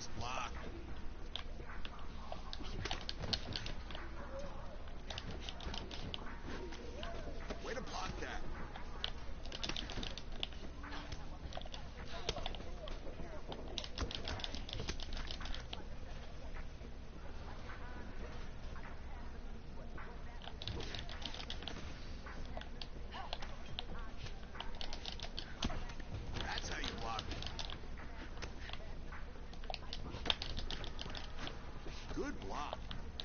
Nice block. Way to block that. That's how you block it. Good block.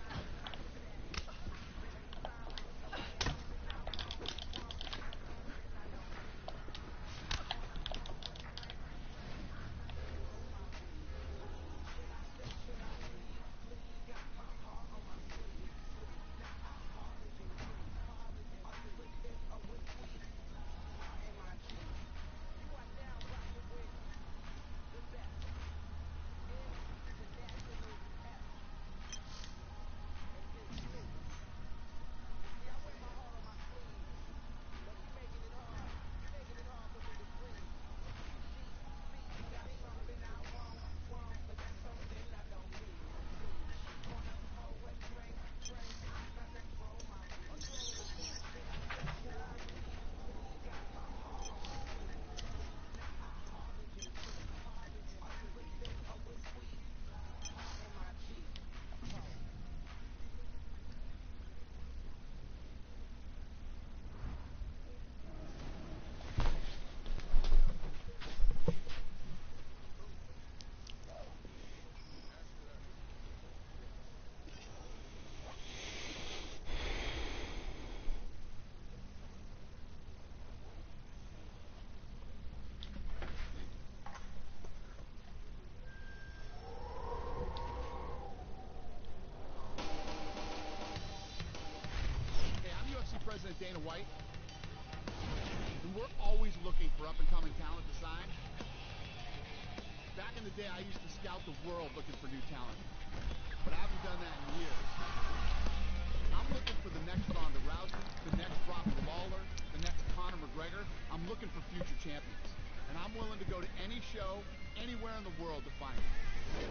President Dana White, and we're always looking for up-and-coming talent to sign. Back in the day, I used to scout the world looking for new talent, but I haven't done that in years. I'm looking for the next Ronda Rousey, the next Rocky Lawler, the next Conor McGregor. I'm looking for future champions, and I'm willing to go to any show, anywhere in the world to find them.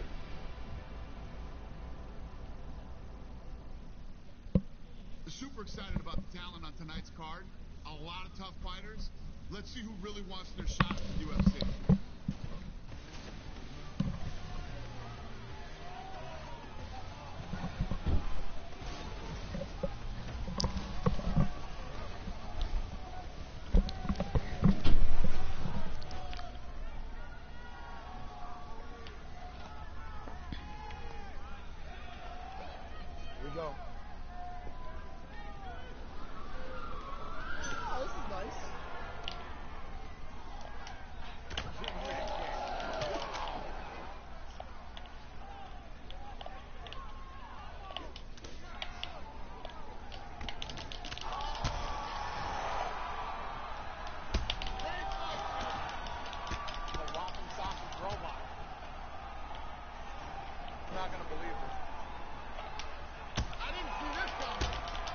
Super excited about the talent on tonight's card. A lot of tough fighters. Let's see who really wants their shot at the UFC. Here we go. This is nice. Not gonna believe this. I didn't see this coming.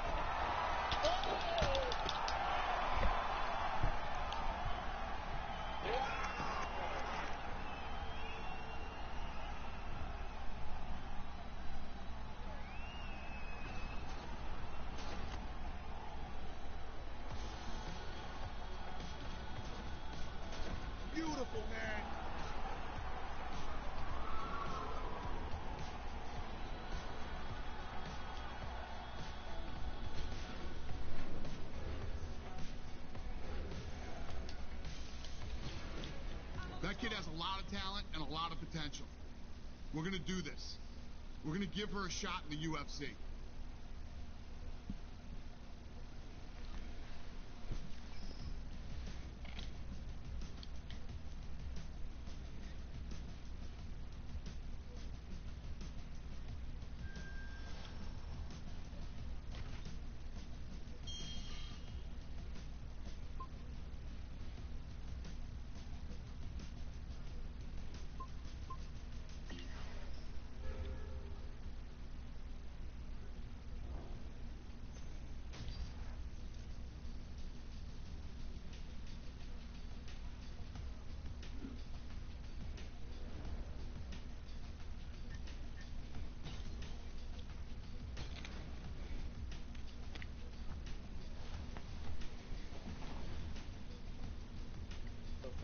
Beautiful, man. That kid has a lot of talent and a lot of potential. We're going to do this. We're going to give her a shot in the UFC.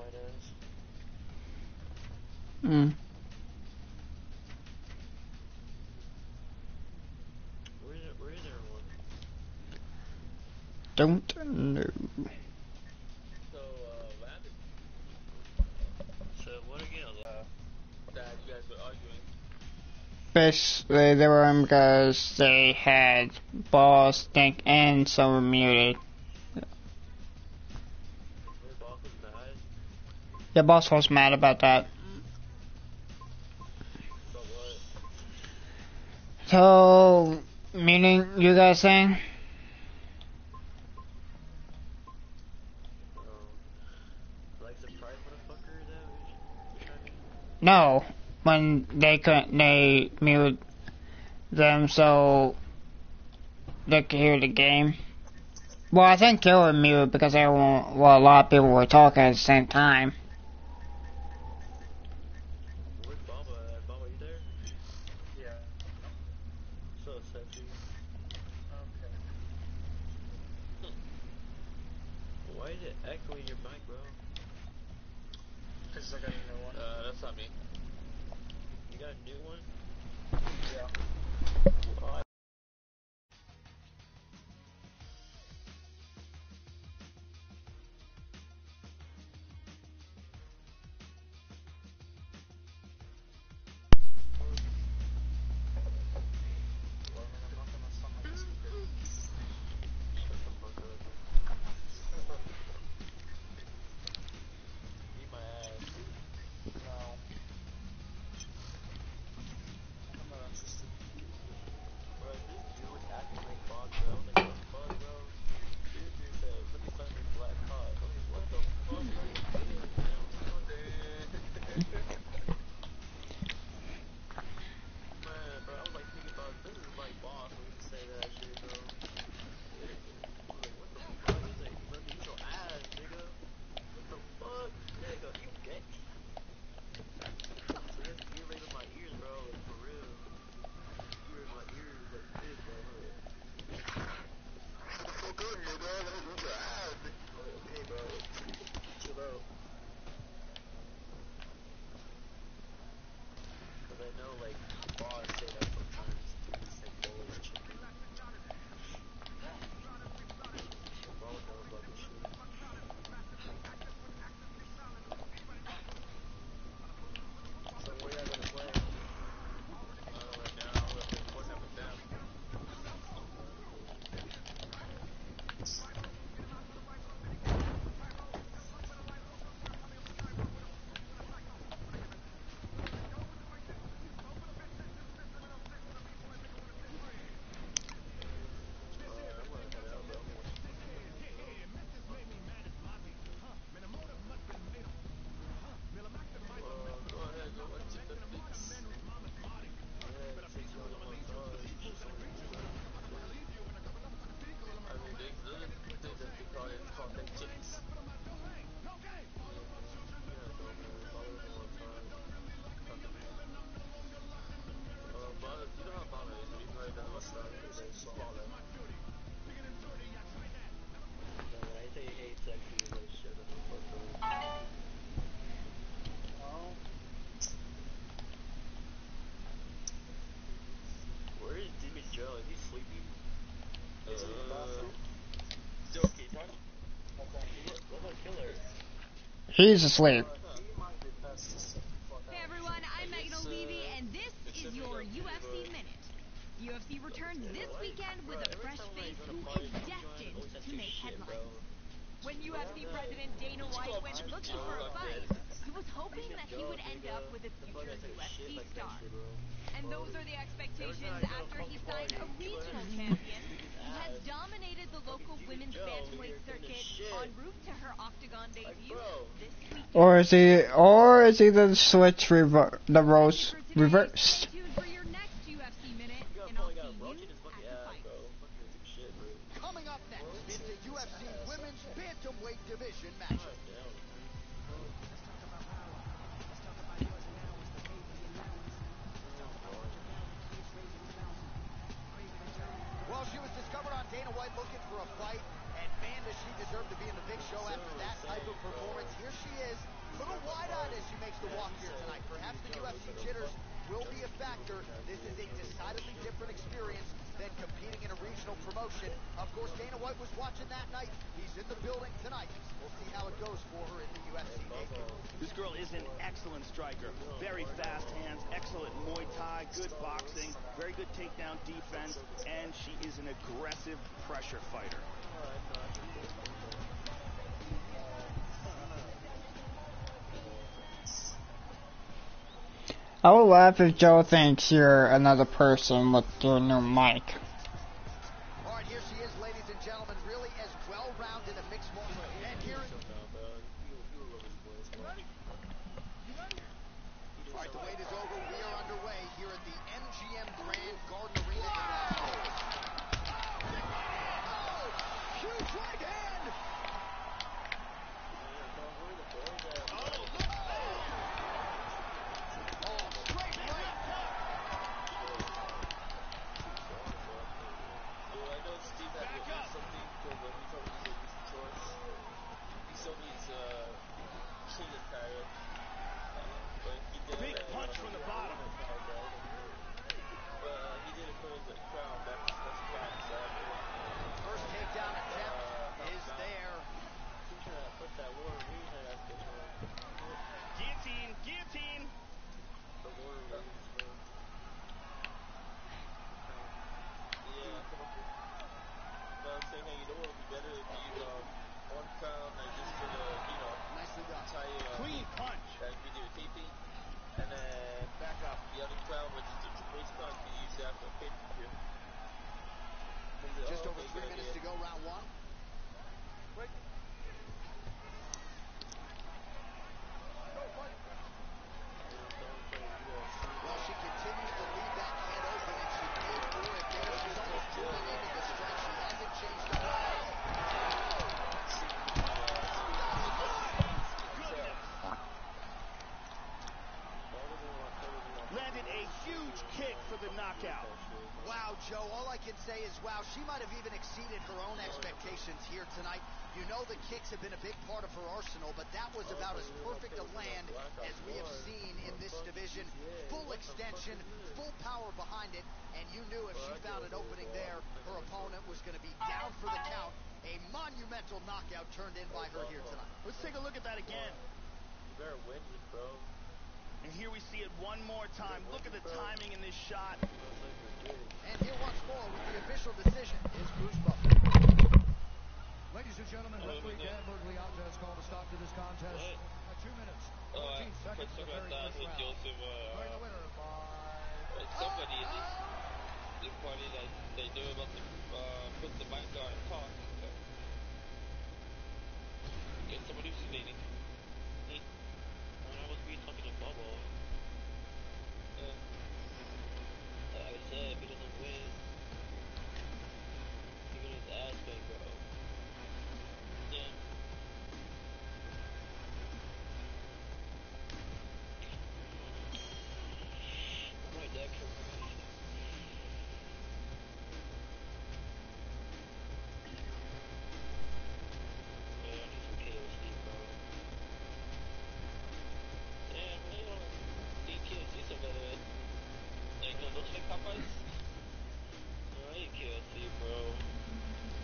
Mm. Where is everyone? Don't know. So, what happened? So, what again? That you guys were arguing. Basically, they were in because they had balls, stink, and some were muted. Your boss was mad? Your boss was mad about that. But what? So, meaning you guys saying? Like surprise motherfucker, is that what you're trying to... No. When they couldn't, they muted them so they could hear the game. Well, I think they were muted because everyone, well, a lot of people were talking at the same time. Where's Baba at? Baba, you there? Yeah. So sexy. Okay. Why is it echoing your mic, bro? Because I got a new one. That's not me. You got a new one? Yeah. Why? Well, then I'm not gonna sound like a speaker. Shut the fuck up. Eat my ass. No. I'm not interested. Bro, this dude was acting like boss, bro. I was like, what the fuck, bro? This dude said, let me suck your black cock. I was like, what the fuck, bro? You gay? Man, bro, I was like thinking about, this is like boss when he say that shit, bro. I was like, what the fuck? He's like, let me eat your ass, nigga. What the fuck? Nigga, you gay? So he has earring in my ears, bro, like, for real. Ear in my ears, like this, bro. Look. Fuck up, nigga. Let me eat your ass. Like, okay, bro. Chill out. Cause I know, like, boss say that sometimes to be like boys and chicken. So bro knows about this shit. So where y'all gonna play? Right now, we're playing Fortnite with them. I'm gonna head out, bro. I'm gonna watch some fucking movies, bro. Go ahead, go watch the Netflix. Yeah, since you don't want to I mean, they call it, it's called Netflix. Yeah, so man, follow us one time. Talk to me. But you know how Baba is, when he write down my stuff, he's like, follow. But when I say hey sexy, he's like, shut the fuck up. Oh. Where is Jimmy Joe? Is he sleeping? He's in the bathroom. Okay, talk. Okay. What about Killer? He's asleep. He might be past to sit the fuck Hey out. everyone, I'm Megan O'Leary, and this is your UFC Minute. UFC returns this weekend with a fresh face who is destined to make headlines. When UFC President Dana White went looking for a fight, he was hoping that he would end up with a future UFC star. And those are the expectations after he signed a regional champion who has dominated the local women's bantamweight circuit en route to her octagon debut this weekend. Or is he the switch the roles reversed? Stay tuned for your next UFC Minute, and I'll see you at the fight. Coming up next, it's the UFC Women's Bantamweight Division matchup. Well, she was discovered on Dana White looking for a fight, and man, does she deserve to be in the big show after that type of performance. Here she is, Little wide-eyed as she makes the walk here tonight. Perhaps the UFC jitters will be a factor. This is a decidedly different experience than competing in a regional promotion. Of course, Dana White was watching that night. He's in the building tonight. We'll see how it goes for her in the UFC debut. This girl is an excellent striker. Very fast hands, excellent Muay Thai, good boxing, very good takedown defense, and she is an aggressive pressure fighter. I would laugh if Joe thinks you're another person with your new mic. All right, here she is, ladies and gentlemen, really as well-rounded a mixed martial. And here is... All right, the wait is over. We are underway here at the MGM Grand Garden Arena in Las Vegas. Oh, huge right hand! Big punch from the bottom. First takedown attempt is there. Guillotine, guillotine. Nicely done. Clean punch. And then back up the other crown, which is the triple H crown you use after a pay per view. Just over 3 minutes to go, round one. Well, she continues to leave that head open, and she paid for it there. She's almost driven into the strike. She hasn't changed the way. Landed a huge kick for the knockout. Wow, Joe, all I can say is wow. She might have even exceeded her own expectations here tonight. You know the kicks have been a big part of her arsenal, but that was about as perfect a land as we have seen in this division. Full extension, full power behind it, and you knew if she found an opening there, her opponent was going to be down for the count. A monumental knockout turned in by her here tonight. Let's take a look at that again. You better win this, bro. And here we see it one more time. Look at the timing in this shot. And here once more with the official decision is Bruce Buffer. Ladies and gentlemen, referee Dan Bergliata has called a stop to this contest. 2 minutes, 14 seconds, the very first round. Declaring the winner